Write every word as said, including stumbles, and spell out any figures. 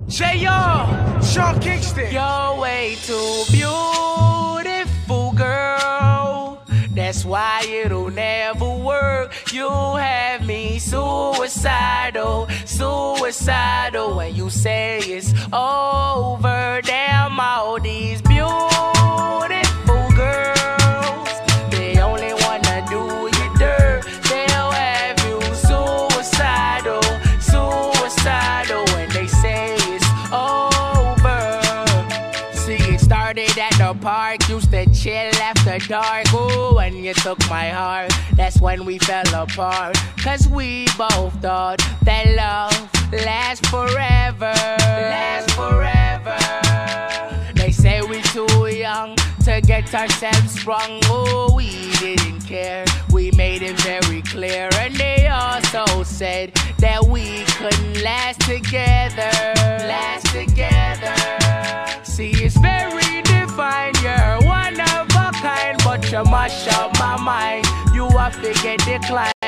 J R, Sean Kingston. You're way too beautiful, girl. That's why it'll never work. You have me suicidal, suicidal. When you say it's over, damn all these beautiful girls, they only wanna do you dirt. They'll have you suicidal, suicidal. When they say it's over. See, it started at the park, used to chill after dark. Ooh, when you took my heart, that's when we fell apart. Cause we both thought that love lasts forever, lasts forever. They say we too young to get ourselves sprung. Oh, we didn't care, we made it very clear. And they also said that we couldn't last together, last together. See, it's very divine, you're one of a kind, but you mash up my mind. You have to get declined.